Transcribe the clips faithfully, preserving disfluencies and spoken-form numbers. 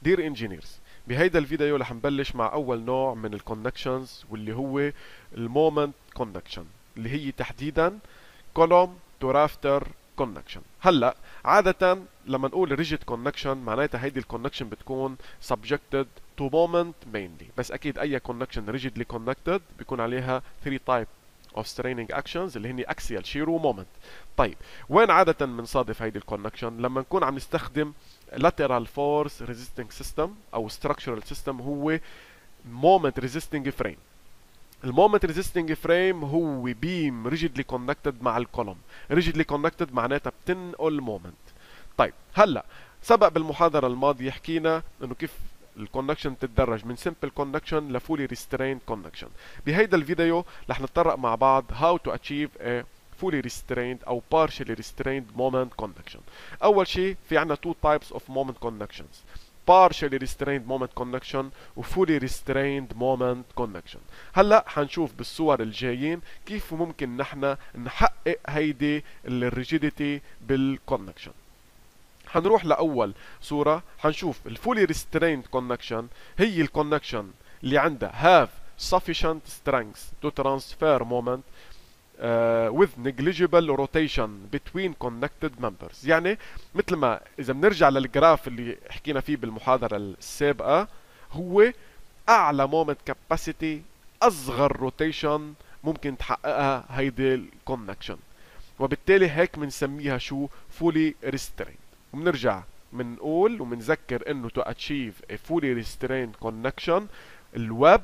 Dear engineers، بهيدا الفيديو رح نبلش مع أول نوع من الكونكشنز واللي هو المومنت كونكشن اللي هي تحديدا column to rafter connection. هلا عادة لما نقول rigid connection معناتها هيدي الكونكشن بتكون subjected to moment mainly، بس أكيد أي connection rigidly connected بيكون عليها three type of straining actions اللي هن axial shear و moment. طيب وين عادة بنصادف هيدي الكونكشن؟ لما نكون عم نستخدم lateral force resisting system أو structural system هو moment resisting frame. المومنت ريزيستنج فريم هو بيم ريجيدلي كونكتد مع الكولوم. ريجيدلي كونكتد معناتها بتنقل مومنت. طيب هلا سبق بالمحاضره الماضيه حكينا انه كيف الكونكشن تتدرج من سمبل كونكشن لفولي ريستريند كونكشن. بهيدا الفيديو رح نتطرق مع بعض how to achieve a fully restrained او partially restrained moment conduction. اول شيء في عنا two types of moment conductions: partially restrained moment conduction و fully restrained moment conduction. هلا حنشوف بالصور الجايين كيف ممكن نحن نحقق هيدي الريجيديتي بالكونكشن. حنروح لاول صوره حنشوف الفولي restrained conduction هي الكونكشن اللي عندها have sufficient strength to transfer moment Uh, with negligible rotation between connected members. يعني مثل ما إذا بنرجع للجراف اللي حكينا فيه بالمحاضرة السابقة هو أعلى moment capacity أصغر روتيشن ممكن تحققها هيدي الكونكشن، وبالتالي هيك بنسميها شو fully restrained. وبنرجع بنقول وبنذكر إنه to achieve a fully restrained connection الويب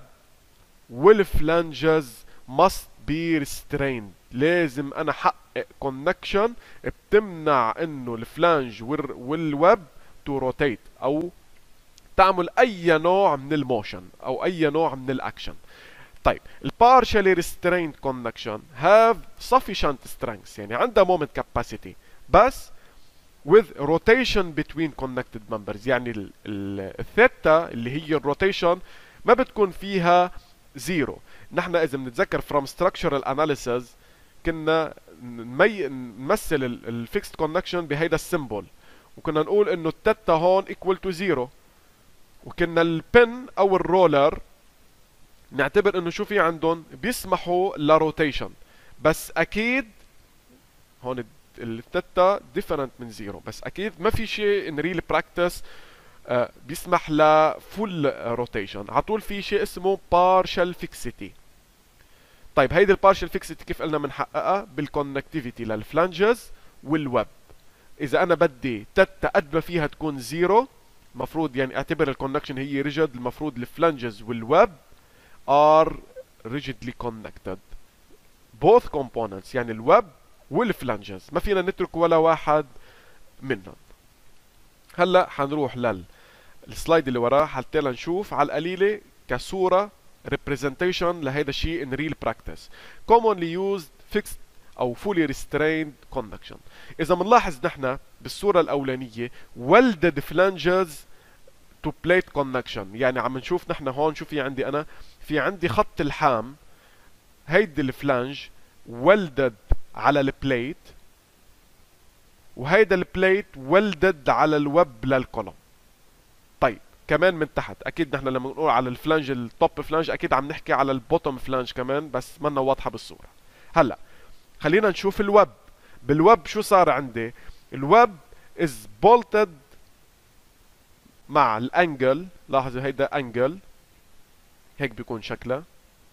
والفلانجز must be restrained. لازم انا احقق كونكشن بتمنع انه الفلانج والويب تو روتيت او تعمل اي نوع من الموشن او اي نوع من الاكشن. طيب البارشالي ريستريند كونكشن have sufficient strength يعني عندها moment capacity بس with rotation between connected members، يعني الثيتا اللي هي الروتيشن ما بتكون فيها زيرو. نحن اذا بنتذكر from structural analysis كنا نمي... نمثل الفيكست كونكشن بهيدا السيمبل، وكنا نقول انه التتا هون equal to زيرو، وكنا البن او الرولر نعتبر انه شو في عندهم بيسمحوا لروتيشن، بس اكيد هون التتا different من زيرو، بس اكيد ما في شيء in real practice uh, بيسمح لفول روتيشن. عطول في شيء اسمه partial fixity. طيب هيدي البارشل فيكسيتي كيف قلنا بنحققها؟ بالكونكتيفيتي للفلانجز والويب. اذا انا بدي تتا قد ما فيها تكون زيرو المفروض يعني اعتبر الكونكشن هي ريجيد، المفروض الفلانجز والويب ار ريجيدلي كونكتد both components يعني الويب والفلانجز، ما فينا نترك ولا واحد منهم. هلا حنروح للسلايد اللي وراه حتى نشوف على القليله كصوره representation لهيدا الشيء in real practice. commonly used fixed أو fully restrained conduction. إذا بنلاحظ نحن بالصورة الأولانية welded flanges to plate connection، يعني عم نشوف نحن هون شو في عندي أنا؟ في عندي خط الحام، هيدي الفلانج welded على البليت، وهيدا البليت welded على الويب للكولوم. طيب كمان من تحت اكيد نحن لما نقول على الفلانج التوب فلانج اكيد عم نحكي على البوتوم فلانج كمان، بس منا واضحه بالصوره. هلا خلينا نشوف الويب. بالويب شو صار عندي؟ الويب از بولتد مع الانجل، لاحظوا هيدا انجل هيك بيكون شكلها،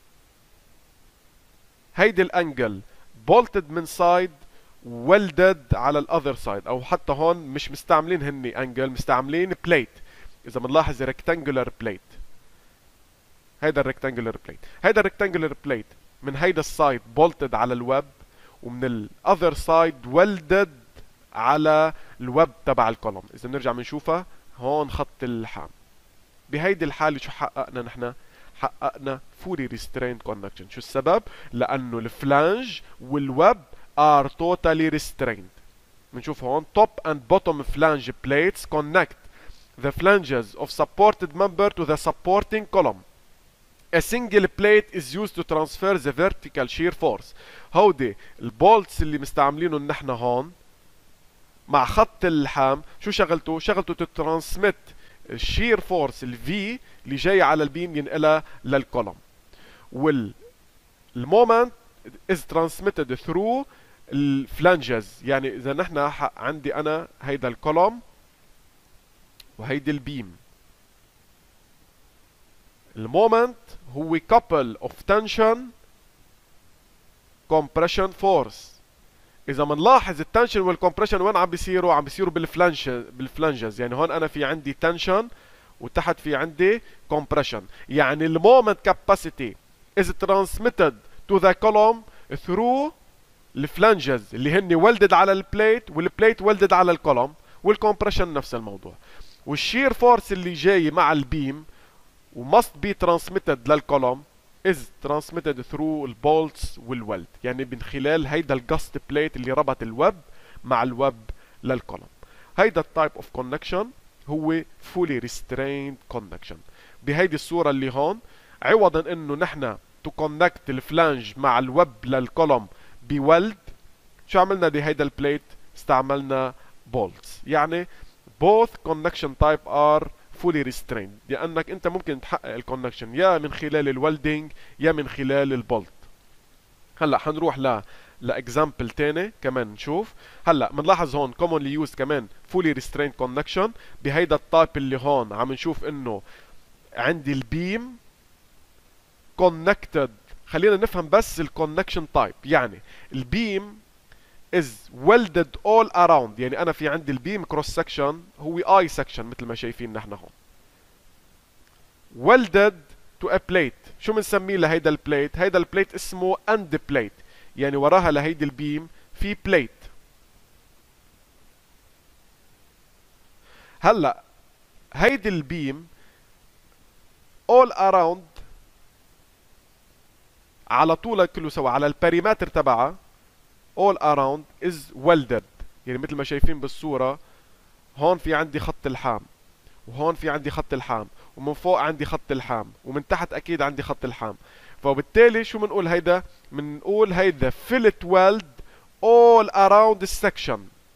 هيدي الانجل بولتد من سايد ويلدد على الاذر سايد، او حتى هون مش مستعملين هني انجل، مستعملين بليت. اذا بنلاحظ ريكتانجولار بليت، هيدا الريكتانجولار بليت، هيدا الريكتانجولار بليت من هيدا السايد بولتد على الويب، ومن الاذر سايد ويلدد على الويب تبع الكولوم. اذا بنرجع بنشوفها هون خط اللحام. بهيدي الحاله شو حققنا نحن؟ حققنا fully restrained connection. شو السبب؟ لانه الفلانج والويب are totally restrained. بنشوف هون top and bottom flange plates connect the flanges of supported member to the supporting column. A single plate is used to transfer the vertical shear force. هودي البولتس اللي مستعملينهم نحن هون مع خط اللحام شو شغلته؟ شغلته تترانسميت الشير فورس الفي اللي جاي على البيم ينقلها للكولوم. والمومنت is transmitted through الفلانجز. يعني اذا نحن عندي انا هيدا الكولوم وهيدي البيم، المومنت هو couple of tension compression force. اذا بنلاحظ التنشن والكمبريشن وين عم بيصيروا؟ عم بيصيروا بالفلانج بالفلانجز. يعني هون انا في عندي تنشن وتحت في عندي compression. يعني المومنت capacity is transmitted to the column through الفلانجز اللي هن welded على البليت، والبليت welded على الكولوم، والكمبريشن نفس الموضوع. والشير فورس اللي جاي مع البيم و must be transmitted للكولوم is transmitted through البولتس والويلد. يعني من خلال هيدا الجاست بليت اللي ربط الويب مع الويب للكولوم. هيدا التايب اوف كونكشن هو fully restrained connection. بهيدي الصورة اللي هون، عوضا انه نحن to connect الفلانج مع الويب للكولوم بويلد، شو عملنا بهيدا البليت؟ استعملنا بولتس. يعني both connection type are fully restrained، لانك انت ممكن تحقق الكونكشن يا من خلال الويلدنج يا من خلال البولت. هلا حنروح ل لاكزامبل تاني كمان نشوف. هلا بنلاحظ هون commonly used كمان fully restrained connection. بهيدا التايب اللي هون عم نشوف انه عندي البيم connected. خلينا نفهم بس الكونكشن تايب. يعني البيم is welded all around. يعني انا في عندي البيم cross section هو اي section مثل ما شايفين نحن هون. welded to a plate. شو بنسميه لهيدا البليت؟ هيدا البليت اسمه end plate. يعني وراها لهيدي البيم في بليت. هلا هيدي البيم all around على طولها كله سوا على البريمتر تبعها all around is welded. يعني مثل ما شايفين بالصورة هون في عندي خط الحام، وهون في عندي خط الحام، ومن فوق عندي خط الحام، ومن تحت اكيد عندي خط الحام. فبالتالي شو بنقول هيدا؟ بنقول هيدا fillet weld all around the section.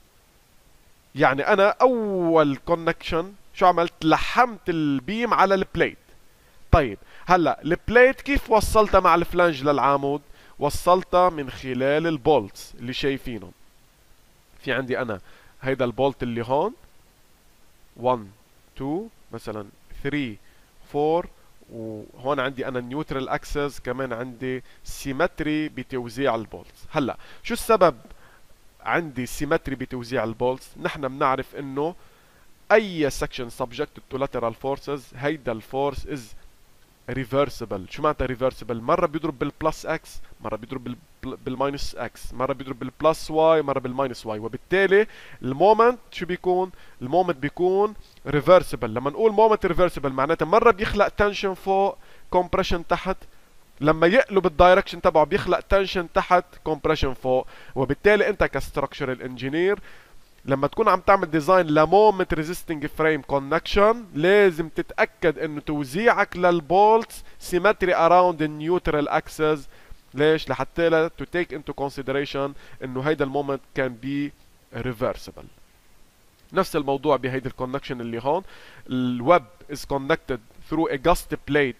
يعني انا اول كونكشن شو عملت؟ لحمت البيم على البليت. طيب هلا البليت كيف وصلتها مع الفلانج للعامود؟ وصلتها من خلال البولتس اللي شايفينهم. في عندي انا هيدا البولت اللي هون واحد اثنين مثلا ثلاثة أربعة، وهون عندي انا النيوترال اكسس، كمان عندي سيمتري بتوزيع البولتس. هلا شو السبب عندي سيمتري بتوزيع البولتس؟ نحن بنعرف انه اي section subjected to lateral forces هيدا الفورس is reversible. شو معناتها reversible؟ مرة بيضرب بالبلس اكس، مرة بيضرب بالماينس اكس، مرة بيضرب بالبلس واي، مرة بالماينس واي. وبالتالي المومنت شو بيكون؟ المومنت بيكون reversible. لما نقول مومنت reversible معناتها مرة بيخلق تنشن فوق، كومبريشن تحت. لما يقلب الدايركشن تبعه بيخلق تنشن تحت، كومبريشن فوق. وبالتالي انت كستراكشرال انجينير لما تكون عم تعمل ديزاين لمومنت ريزيستنج فريم كونكشن لازم تتاكد انه توزيعك للبولتس سيمتري اراوند النيوترال اكسس. ليش؟ لحتى لا تو تيك انتو كونسيدريشن انه هيدا المومنت كان بي ريفرسبل. نفس الموضوع بهيدي الكونكشن اللي هون. الويب از كونكتد ثرو ا جاست بليت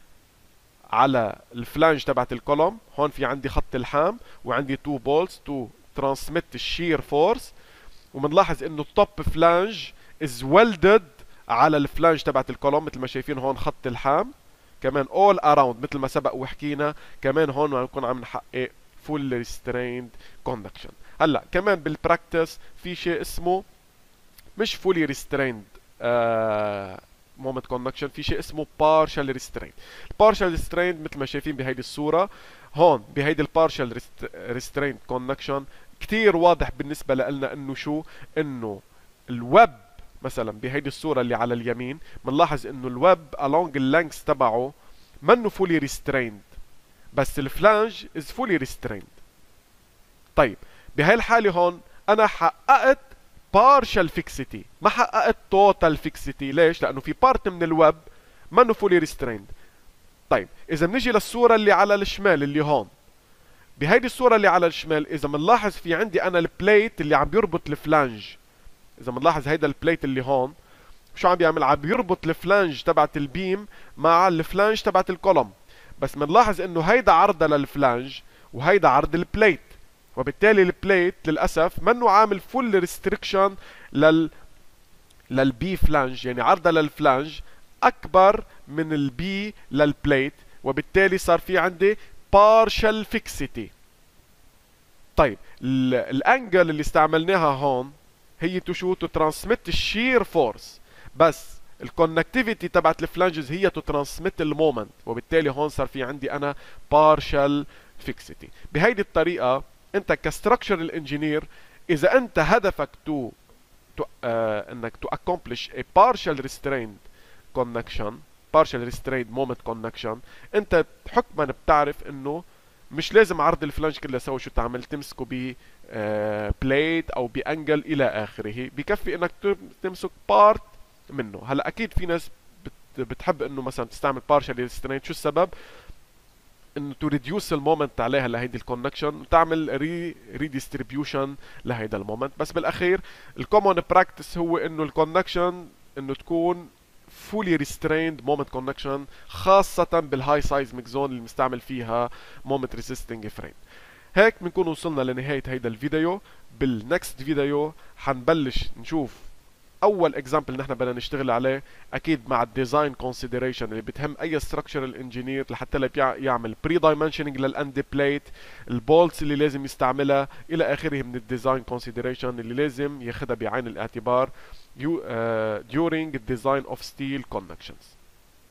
على الفلانج تبعت الكولوم. هون في عندي خط الحام وعندي تو بولتس تو ترانسميت الشير فورس. وبنلاحظ انه التوب فلانج از ويلدد على الفلانج تبعت الكولوم مثل ما شايفين هون خط الحام. كمان اول اراوند مثل ما سبق وحكينا. كمان هون بنكون عم نحقق فول ريستريند كوندكشن. هلا كمان بالبراكتس في شيء اسمه مش فولي ريستريند مومنت كوندكشن، في شيء اسمه بارشال ريستريند. البارشال ريستريند مثل ما شايفين بهيدي الصوره هون بهيدي البارشال ريستريند كوندكشن كتير واضح بالنسبة لنا انه شو؟ انه الويب مثلا بهيدي الصورة اللي على اليمين بنلاحظ انه الويب along اللينكس تبعه منه fully restrained، بس الفلانج is fully restrained. طيب بهاي الحالة هون انا حققت partial fixity، ما حققت total fixity. ليش؟ لانه في بارت من الويب منه fully restrained. طيب اذا بنيجي للصورة اللي على الشمال اللي هون، بهيدي الصورة اللي على الشمال إذا بنلاحظ في عندي أنا البليت اللي عم بيربط الفلانج. إذا بنلاحظ هيدا البليت اللي هون شو عم بيعمل؟ عم بيربط الفلانج تبعت البيم مع الفلانج تبعت الكولوم. بس بنلاحظ انه هيدا عرضها للفلانج وهيدا عرض البليت، وبالتالي البليت للاسف منه عامل فول ريستريكشن لل للبي فلانج، يعني عرضها للفلانج اكبر من البي للبليت، وبالتالي صار في عندي partial fixity. طيب الانجل اللي استعملناها هون هي تو شو؟ تو ترانسميت الشير فورس، بس الكونكتيفيتي تبعت الفلانجز هي تو ترانسميت المومنت، وبالتالي هون صار في عندي انا partial fixity. بهيدي الطريقه انت كستراكشرال انجينير اذا انت هدفك تو to, uh, انك to accomplish a partial restrained connection partial restrained moment connection، انت حكما بتعرف انه مش لازم عرض الفلانج كله سوا شو تعمل، تمسكه ب بليت او بانجل الى اخره، بكفي انك تمسك بارت منه. هلا اكيد في ناس بتحب انه مثلا تستعمل partial restrained، شو السبب؟ انه تو ريديوس المومنت عليها لهيدي الكونكشن وتعمل ري ريديستريبيوشن لهيدا المومنت. بس بالاخير الكومون براكتس هو انه الكونكشن انه تكون فولي ريستريند مومنت كونكشن، خاصة بالهاي سايزميك زون اللي مستعمل فيها مومنت ريزيستنج فريم. هيك بنكون وصلنا لنهاية هيدا الفيديو. بالنكست فيديو حنبلش نشوف اول اكزامبل نحن بدنا نشتغل عليه، اكيد مع الديزاين كونسيدريشن اللي بتهم اي ستراكشرال انجينير لحتى لا يعمل بري دايمنشننج للاند بليت، البولتس اللي لازم يستعملها الى اخره من الديزاين كونسيدريشن اللي لازم ياخذها بعين الاعتبار during the design of steel connections.